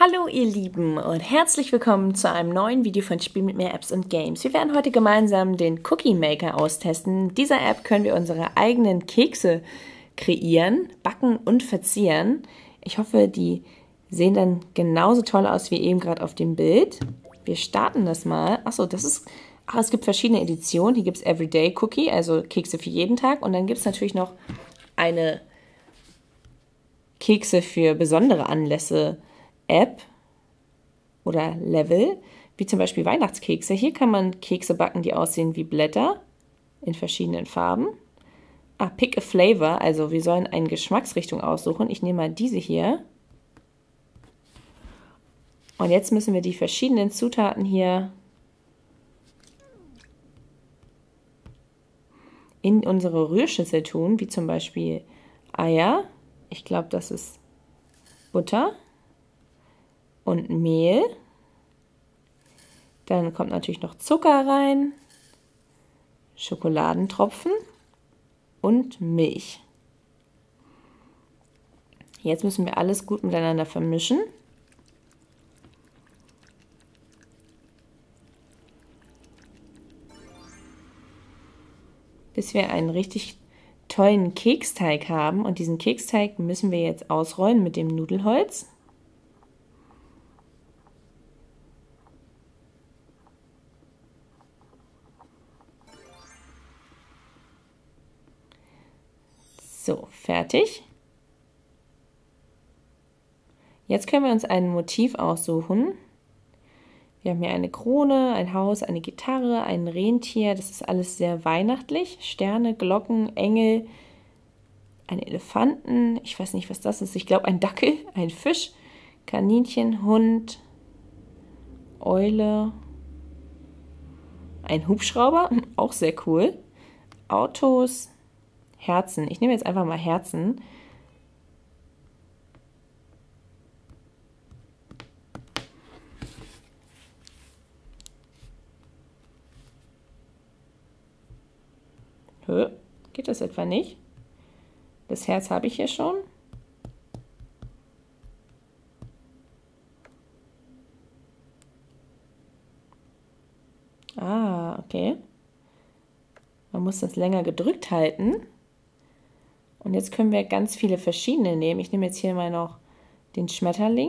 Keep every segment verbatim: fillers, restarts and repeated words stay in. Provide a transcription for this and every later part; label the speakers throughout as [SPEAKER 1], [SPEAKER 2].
[SPEAKER 1] Hallo ihr Lieben und herzlich willkommen zu einem neuen Video von Spiel mit mir Apps und Games. Wir werden heute gemeinsam den Cookie Maker austesten. Mit dieser App können wir unsere eigenen Kekse kreieren, backen und verzieren. Ich hoffe, die sehen dann genauso toll aus wie eben gerade auf dem Bild. Wir starten das mal. Achso, das ist... Ach, es gibt verschiedene Editionen. Hier gibt es Everyday Cookie, also Kekse für jeden Tag. Und dann gibt es natürlich noch eine Kekse für besondere Anlässe App oder Level, wie zum Beispiel Weihnachtskekse. Hier kann man Kekse backen, die aussehen wie Blätter in verschiedenen Farben. Ah, Pick a Flavor, also wir sollen eine Geschmacksrichtung aussuchen. Ich nehme mal diese hier. Und jetzt müssen wir die verschiedenen Zutaten hier in unsere Rührschüssel tun, wie zum Beispiel Eier. Ich glaube, das ist Butter und Mehl. Dann kommt natürlich noch Zucker rein, Schokoladentropfen und Milch. Jetzt müssen wir alles gut miteinander vermischen. Bis wir einen richtig tollen Keksteig haben. Und diesen Keksteig müssen wir jetzt ausrollen mit dem Nudelholz. So, fertig. Jetzt können wir uns ein Motiv aussuchen. Wir haben hier eine Krone, ein Haus, eine Gitarre, ein Rentier. Das ist alles sehr weihnachtlich. Sterne, Glocken, Engel, ein Elefanten. Ich weiß nicht, was das ist. Ich glaube, ein Dackel, ein Fisch, Kaninchen, Hund, Eule, ein Hubschrauber, auch sehr cool. Autos, Herzen. Ich nehme jetzt einfach mal Herzen. Hö, geht das etwa nicht? Das Herz habe ich hier schon. Ah, okay. Man muss das länger gedrückt halten. Und jetzt können wir ganz viele verschiedene nehmen. Ich nehme jetzt hier mal noch den Schmetterling.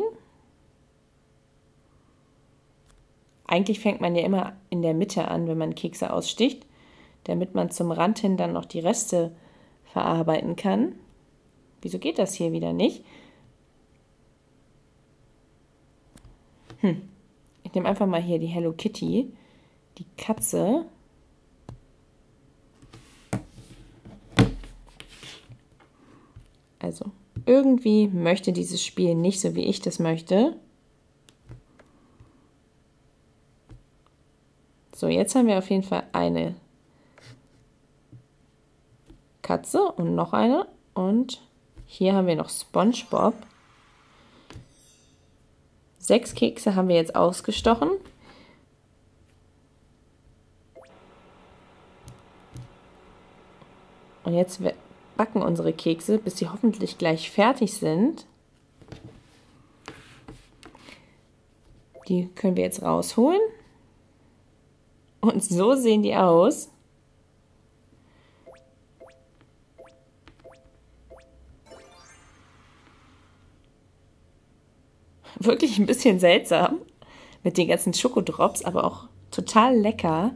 [SPEAKER 1] Eigentlich fängt man ja immer in der Mitte an, wenn man Kekse aussticht, damit man zum Rand hin dann noch die Reste verarbeiten kann. Wieso geht das hier wieder nicht? Hm. Ich nehme einfach mal hier die Hello Kitty, die Katze. Also, irgendwie möchte dieses Spiel nicht so, wie ich das möchte. So, jetzt haben wir auf jeden Fall eine Katze und noch eine. Und hier haben wir noch SpongeBob. Sechs Kekse haben wir jetzt ausgestochen. Und jetzt backen unsere Kekse, bis sie hoffentlich gleich fertig sind. Die können wir jetzt rausholen. Und so sehen die aus. Wirklich ein bisschen seltsam mit den ganzen Schokodrops, aber auch total lecker.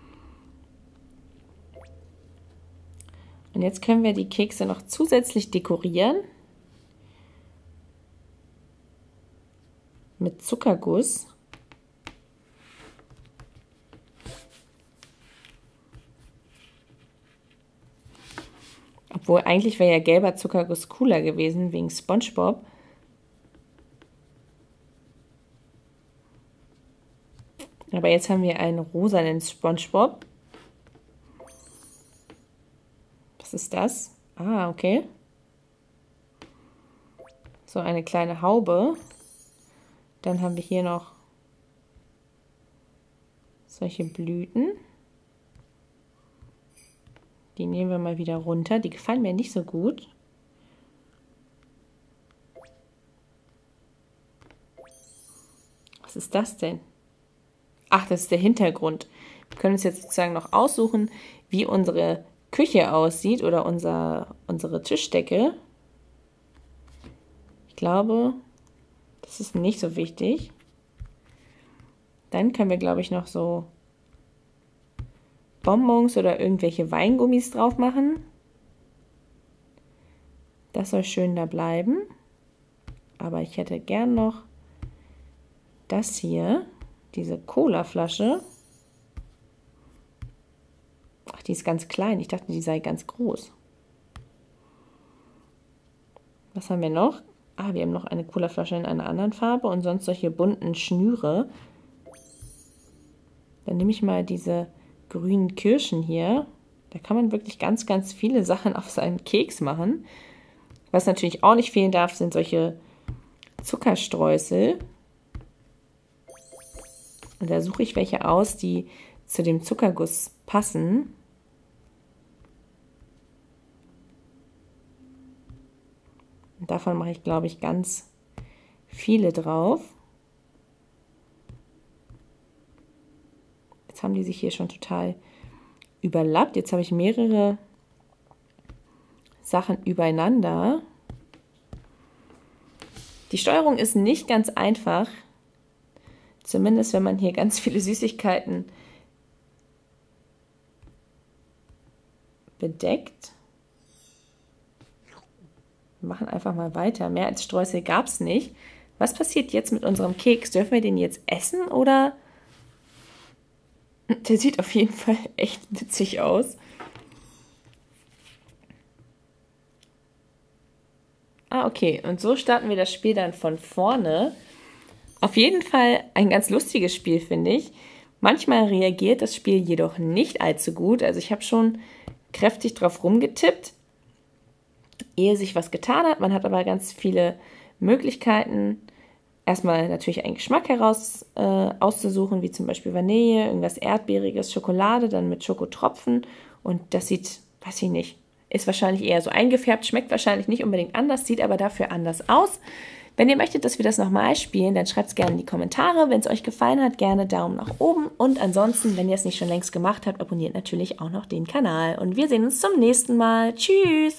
[SPEAKER 1] Und jetzt können wir die Kekse noch zusätzlich dekorieren mit Zuckerguss. Obwohl eigentlich wäre ja gelber Zuckerguss cooler gewesen wegen SpongeBob. Aber jetzt haben wir einen rosanen SpongeBob. Was ist das? Ah, okay. So eine kleine Haube. Dann haben wir hier noch solche Blüten. Die nehmen wir mal wieder runter. Die gefallen mir nicht so gut. Was ist das denn? Ach, das ist der Hintergrund. Wir können uns jetzt sozusagen noch aussuchen, wie unsere Küche aussieht oder unser, unsere Tischdecke. Ich glaube, das ist nicht so wichtig. Dann können wir, glaube ich, noch so Bonbons oder irgendwelche Weingummis drauf machen. Das soll schön da bleiben. Aber ich hätte gern noch das hier, diese Cola-Flasche. Ach, die ist ganz klein. Ich dachte, die sei ganz groß. Was haben wir noch? Ah, wir haben noch eine Cola-Flasche in einer anderen Farbe und sonst solche bunten Schnüre. Dann nehme ich mal diese grünen Kirschen hier. Da kann man wirklich ganz, ganz viele Sachen auf seinen Keks machen. Was natürlich auch nicht fehlen darf, sind solche Zuckerstreusel. Und da suche ich welche aus, die zu dem Zuckerguss passen. Und davon mache ich, glaube ich, ganz viele drauf. Jetzt haben die sich hier schon total überlappt. Jetzt habe ich mehrere Sachen übereinander. Die Steuerung ist nicht ganz einfach. Zumindest, wenn man hier ganz viele Süßigkeiten bedeckt. Wir machen einfach mal weiter. Mehr als Streusel gab es nicht. Was passiert jetzt mit unserem Keks? Dürfen wir den jetzt essen oder? Der sieht auf jeden Fall echt witzig aus. Ah, okay. Und so starten wir das Spiel dann von vorne. Auf jeden Fall ein ganz lustiges Spiel, finde ich. Manchmal reagiert das Spiel jedoch nicht allzu gut. Also ich habe schon kräftig drauf rumgetippt, ehe sich was getan hat. Man hat aber ganz viele Möglichkeiten, erstmal natürlich einen Geschmack heraus äh, auszusuchen, wie zum Beispiel Vanille, irgendwas Erdbeeriges, Schokolade, dann mit Schokotropfen. Und das sieht, weiß ich nicht, ist wahrscheinlich eher so eingefärbt, schmeckt wahrscheinlich nicht unbedingt anders, sieht aber dafür anders aus. Wenn ihr möchtet, dass wir das nochmal spielen, dann schreibt es gerne in die Kommentare. Wenn es euch gefallen hat, gerne Daumen nach oben. Und ansonsten, wenn ihr es nicht schon längst gemacht habt, abonniert natürlich auch noch den Kanal. Und wir sehen uns zum nächsten Mal. Tschüss!